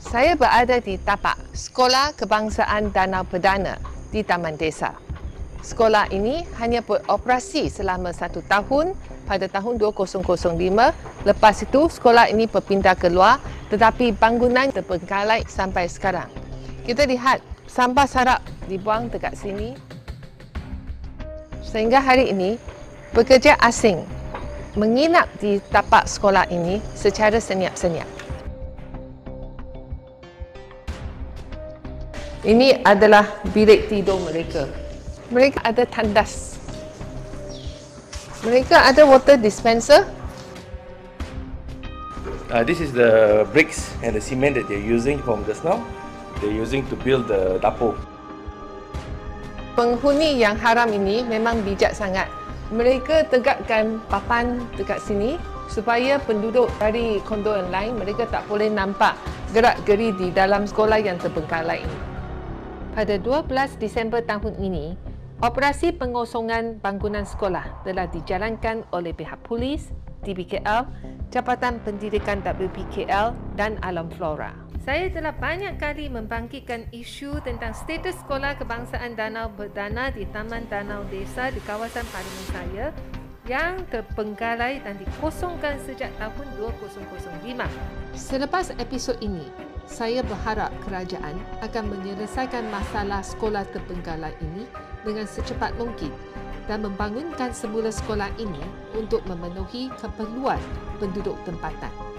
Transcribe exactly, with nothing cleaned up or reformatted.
Saya berada di tapak Sekolah Kebangsaan Danau Perdana di Taman Desa. Sekolah ini hanya beroperasi selama satu tahun pada tahun dua ribu lima. Lepas itu, sekolah ini berpindah keluar tetapi bangunan terbengkalai sampai sekarang. Kita lihat sampah sarap dibuang dekat sini. Sehingga hari ini, pekerja asing menginap di tapak sekolah ini secara senyap-senyap. Ini adalah bilik tidur mereka. Mereka ada tandas. Mereka ada water dispenser. Uh, this is the bricks and the cement that they're using from just now. They're using to build the dapur. Penghuni yang haram ini memang bijak sangat. Mereka tegakkan papan dekat sini supaya penduduk dari kondo yang lain mereka tak boleh nampak gerak-geri di dalam sekolah yang terbengkalai ini. Pada dua belas Disember tahun ini, operasi pengosongan bangunan sekolah telah dijalankan oleh pihak polis, T B K L, Jabatan Pendidikan W P K L dan Alam Flora. Saya telah banyak kali membangkitkan isu tentang status Sekolah Kebangsaan Danau Perdana di Taman Danau Desa di kawasan parlimen saya yang terbengkalai dan dikosongkan sejak tahun dua ribu lima. Selepas episod ini, saya berharap kerajaan akan menyelesaikan masalah sekolah terbengkalai ini dengan secepat mungkin dan membangunkan semula sekolah ini untuk memenuhi keperluan penduduk tempatan.